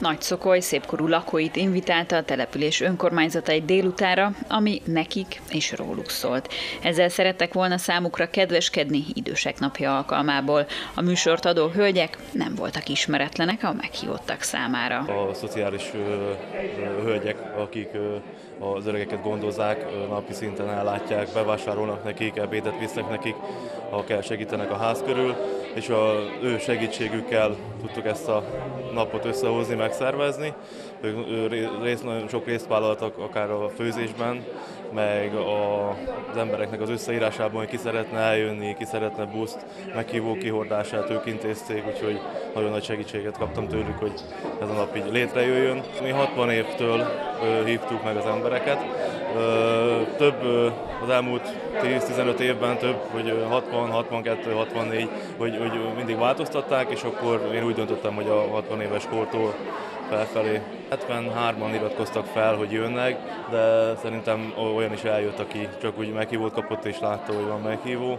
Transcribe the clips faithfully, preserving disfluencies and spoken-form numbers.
Nagyszokoly szépkorú lakóit invitálta a település önkormányzata egy délutára, ami nekik és róluk szólt. Ezzel szerettek volna számukra kedveskedni idősek napja alkalmából. A műsort adó hölgyek nem voltak ismeretlenek a meghívottak számára. A szociális hölgyek, akik az öregeket gondozzák, napi szinten ellátják, bevásárolnak nekik, ebédet visznek nekik, ha kell segítenek a ház körül, és az ő segítségükkel tudtuk ezt a napot összehozni, megszervezni. Ők rész, nagyon sok részt vállaltak akár a főzésben, meg az embereknek az összeírásában, hogy ki szeretne eljönni, ki szeretne buszt, meghívó kihordását ők intézték, úgyhogy nagyon nagy segítséget kaptam tőlük, hogy ez a nap így létrejöjjön. Mi hatvan évtől hívtuk meg az embereket. Több az elmúlt tíz-tizenöt évben több, hogy hatvan, hatvankettő, hatvannégy, hogy, hogy mindig változtatták, és akkor én úgy döntöttem, hogy a hatvan éves kortól felfelé. hetvenhárman iratkoztak fel, hogy jönnek, de szerintem olyan is eljött, aki csak úgy meghívót kapott és látta, hogy van meghívó.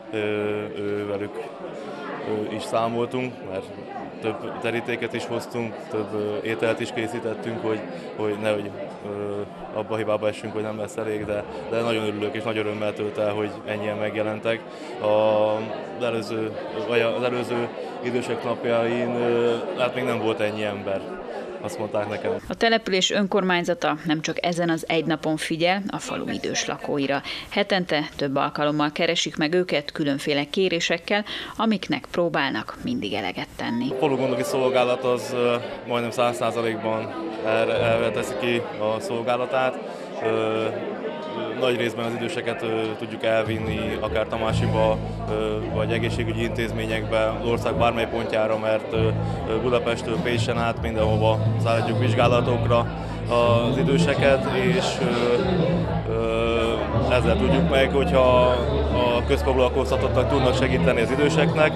Ő, velük ő is számoltunk, mert több terítéket is hoztunk, több ételt is készítettünk, hogy, hogy nehogy abba a hibába essünk, hogy nem lesz elég, de, de nagyon örülök és nagy örömmel tölt el, hogy ennyien megjelentek. Az előző, az előző idősek napjain hát még nem volt ennyi ember. Azt mondták nekem. A település önkormányzata nem csak ezen az egy napon figyel a falu idős lakóira. Hetente több alkalommal keresik meg őket különféle kérésekkel, amiknek próbálnak mindig eleget tenni. A falu gondoki szolgálat az majdnem száz százalékban erre teszi ki a szolgálatát. Nagy részben az időseket tudjuk elvinni akár Tamásiba, vagy egészségügyi intézményekbe, az ország bármely pontjára, mert Budapesttől Pécsen át mindenhova szállítjuk vizsgálatokra az időseket, és ezzel tudjuk meg, hogyha a közfoglalkoztatottak tudnak segíteni az időseknek,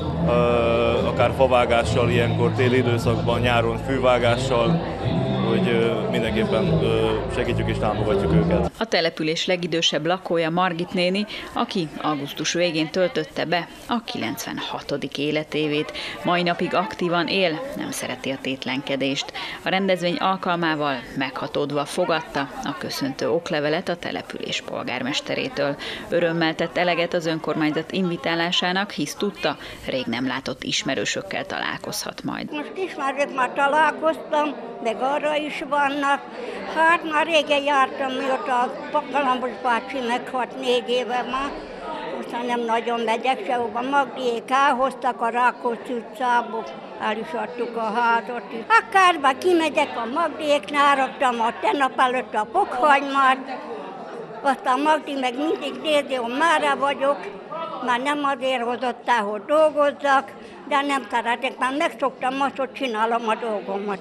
akár favágással, ilyenkor téli időszakban, nyáron fűvágással, hogy mindenképpen segítjük és támogatjuk őket. A település legidősebb lakója Margit néni, aki augusztus végén töltötte be a kilencvenhatodik életévét. Mai napig aktívan él, nem szereti a tétlenkedést. A rendezvény alkalmával meghatódva fogadta a köszöntő oklevelet a település polgármesterétől. Örömmel tett eleget az önkormányzat invitálásának, hisz tudta, rég nem látott ismerősökkel találkozhat majd. Most ismerők, már találkoztam, meg arra is vannak. Hát már régen jártam, mióta a Kalambos bácsi meghalt, négy éve már. Most nem nagyon megyek sehova. Magdiék elhoztak a Rákóczi utcából, el is adtuk a házat is. Akárba kimegyek a Magdiéknál, raktam a tegnap előtt a pokhagymát, aztán Magdi meg mindig nézi, hogy mára vagyok, már nem azért hozott el, hogy dolgozzak, de nem szeretek, már megszoktam azt, hogy csinálom a dolgomat.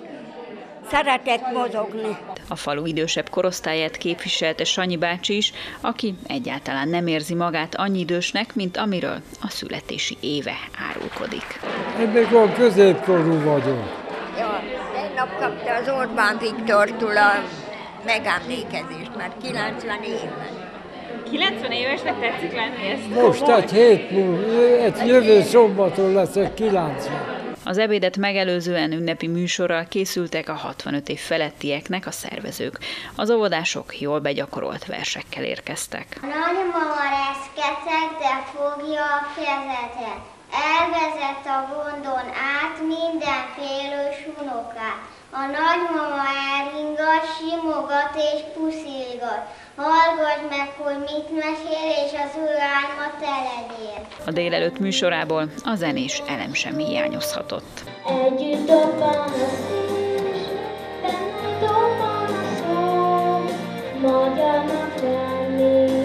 Szeretek mozogni. A falu idősebb korosztályát képviselte Sanyi bácsi is, aki egyáltalán nem érzi magát annyi idősnek, mint amiről a születési éve árulkodik. Én még olyan középkorú vagyok. Ja, egy nap kapta az Orbán Viktortól a megemlékezést, már kilencven éves. kilencven évesnek tetszik lenni ezt? Most egy hét múlva, egy jövő szombaton leszek kilencven. Az ebédet megelőzően ünnepi műsorral készültek a hatvanöt év felettieknek a szervezők. Az óvodások jól begyakorolt versekkel érkeztek. Nagymama reszketeg, de fogja a kezedet. Elvezet a gondon át minden félős unokát. A nagymama elringat, simogat és puszilgat. Hallgass meg, hogy mit mesél, és az ő álma te legyél. A délelőtt műsorából a zenés elem sem hiányozhatott. Együtt dobban a szés, benne dobban a szó, magyarnak lenni,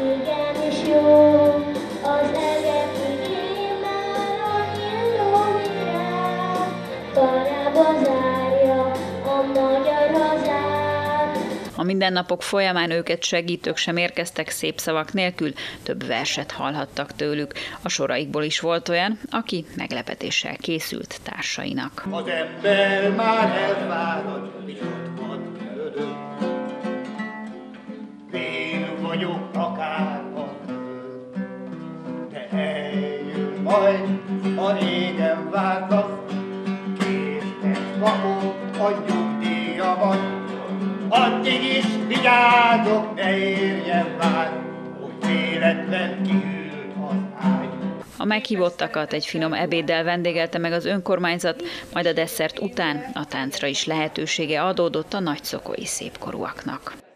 igenis jó. Az egekig émel a nyíló virág, karába zárja a magyar hazát. A mindennapok folyamán őket segítők sem érkeztek szép szavak nélkül, több verset hallhattak tőlük. A soraikból is volt olyan, aki meglepetéssel készült társainak. Az ember már elfárad, és ott van előtt. Én vagyok akár a föld, de eljön majd a régen várt nap, késznek kapok. a nyugdíjamat. Addig is vigyázok, ne érjen vád, hogy véletlen kiült az ágy. A meghívottakat egy finom ebéddel vendégelte meg az önkormányzat, majd a desszert után a táncra is lehetősége adódott a nagyszokói szépkorúaknak.